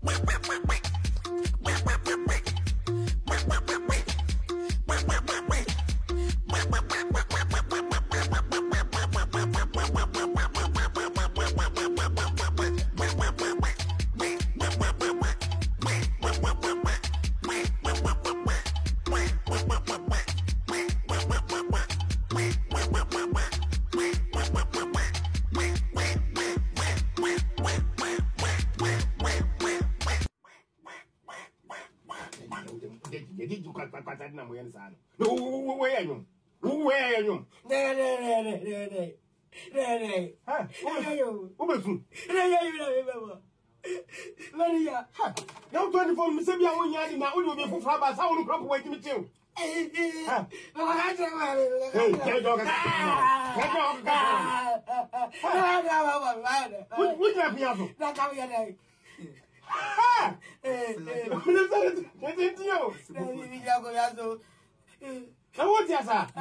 What is that?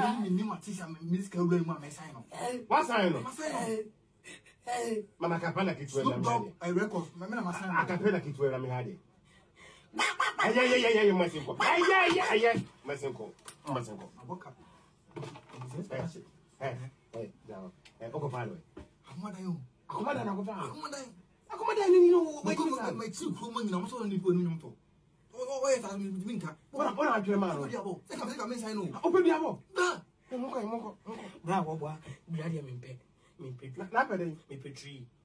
What sign? Mama Capella Kitwell. I record Mamma Capella Kitwell. I'm had it. Yeah, my simple. Yeah, my simple. I woke up. Hey, now, Occupado. What are you? Accommodate, you know, my 2 women, I'm so only putting them for. Oh, wait, I'm in winter. What are you, man? I know. Open the abo. Now, what? Bloody, I'm in bed. Me, Petri.